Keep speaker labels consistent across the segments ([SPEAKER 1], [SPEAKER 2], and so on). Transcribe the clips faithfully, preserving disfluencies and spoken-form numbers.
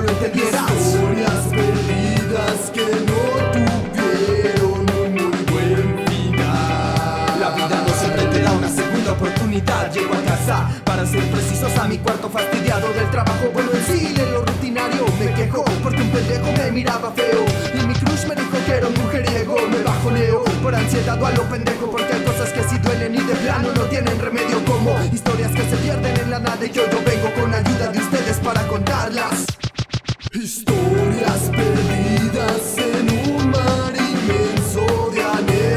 [SPEAKER 1] solo entendieras.
[SPEAKER 2] Historias perdidas que no tuvieron un muy buen final.
[SPEAKER 1] La vida no siempre te da una segunda oportunidad. Llego a casa, para ser precisos, a mi cuarto fastidiado del trabajo. Bueno, en sí, de lo rutinario me quejo porque un pendejo me miraba feo y mi crush me dijo que era un mujeriego. Me bajoneo por ansiedad o a lo pendejo, porque hay cosas que sí duelen y de plano no tienen remedio, como historias que se pierden en la nada y yo, yo vengo con ayuda de ustedes para contarlas.
[SPEAKER 2] Historias perdidas en un mar inmenso de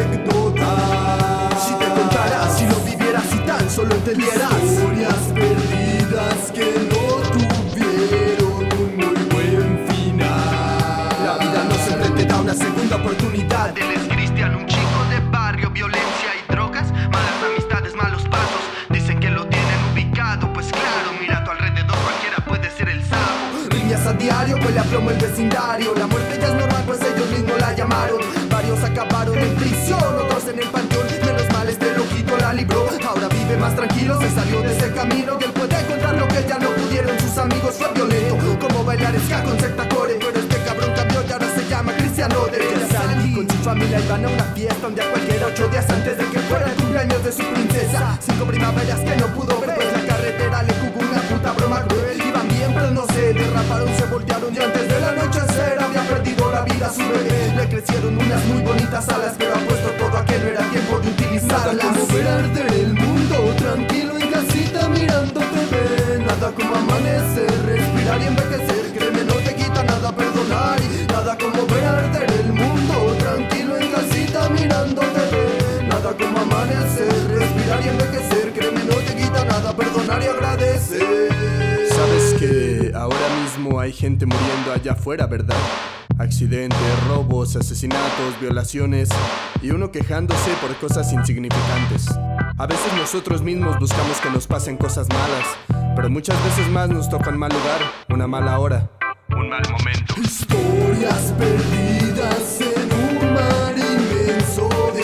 [SPEAKER 2] anécdotas.
[SPEAKER 1] Si te contara, si lo vivieras y tan solo entendieras.
[SPEAKER 2] Historias perdidas que no tuvieron un muy buen final.
[SPEAKER 1] La vida no siempre te da una segunda oportunidad.
[SPEAKER 3] Él es Cristian, un chico de barrio, violencia y drogas, malas amistades, malos pasos. Dicen que lo tienen ubicado, pues claro, mira a tu alrededor, cualquiera puede ser el sapo.
[SPEAKER 1] Riñas a diario, huele a plomo el vecindario. La muerte ya es normal, pues ellos mismos la llamaron. Varios acabaron en prisión, otros en el panteón. Menos mal este loquito la libró. Ahora vive más tranquilo, se salió de ese camino y él puede encontrar lo que ya no pudieron sus amigos. Fue violento, como bailar ska con secta core, pero este cabrón cambió y ahora se llama Cristiano de Salí con su familia y van a una fiesta un día cualquiera, ocho días antes de que fuera el cumpleaños de su princesa. Cinco primaveras que no pudo ver, pues la carretera le jugó una puta broma cruel. Iban bien pero no se derraparon, se voltearon y antes del anochecer había perdido la vida su bebé. Le crecieron unas muy bonitas alas, pero apuesto todo a que no era tiempo de utilizarlas.
[SPEAKER 2] Nada como ver arder el mundo tranquilo en casita mirando T V. Nada como amanecer, respirar y envejecer. Créeme, no te quita nada perdonar. Y nada como ver arder el mundo tranquilo en casita mirando T V. Nada como amanecer, respirar y envejecer. Créeme, no te quita nada perdonar y agradecer.
[SPEAKER 4] Sabes que ahora mismo hay gente muriendo allá afuera, ¿verdad? Accidentes, robos, asesinatos, violaciones y uno quejándose por cosas insignificantes. A veces nosotros mismos buscamos que nos pasen cosas malas, pero muchas veces más nos toca un mal lugar, una mala hora, un mal momento.
[SPEAKER 2] Historias perdidas en un mar inmenso de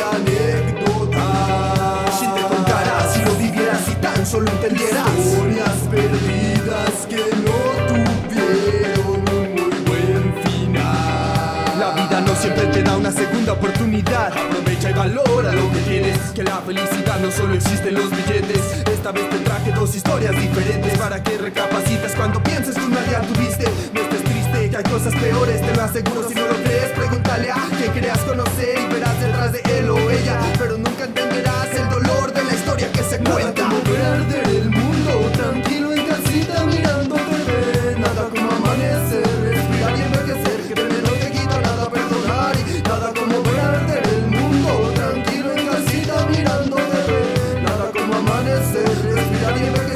[SPEAKER 2] anécdotas.
[SPEAKER 1] Si te contara, si lo vivieras y tan solo entendieras.
[SPEAKER 2] Historias perdidas que no tuvieron un muy buen final.
[SPEAKER 1] La vida no siempre te da una segunda oportunidad. Aprovecha y valora lo que tienes, que la felicidad no solo existe en los billetes. Esta vez te traje dos historias diferentes para que recapacites cuando pienses que un mal día tuviste. No estés triste, que hay cosas peores, te lo aseguro. Si no lo crees, pregúntale a quien creas conocer y verás detrás de él o ella, pero nunca entenderás el dolor de la historia que se cuenta.
[SPEAKER 2] Nada como ver arder el mundo tranquilo en casita mirando T V. Nada como amanecer, respirar y envejecer. Créeme, no te quita nada perdonar. Y nada como ver arder el mundo tranquilo en casita mirando T V. Nada como amanecer, respirar y envejecer.